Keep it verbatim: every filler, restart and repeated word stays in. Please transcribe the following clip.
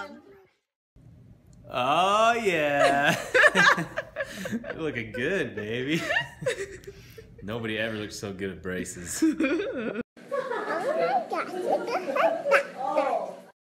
Um. Oh yeah. You're looking good, baby. Nobody ever looks so good at braces. Oh my gosh, it's a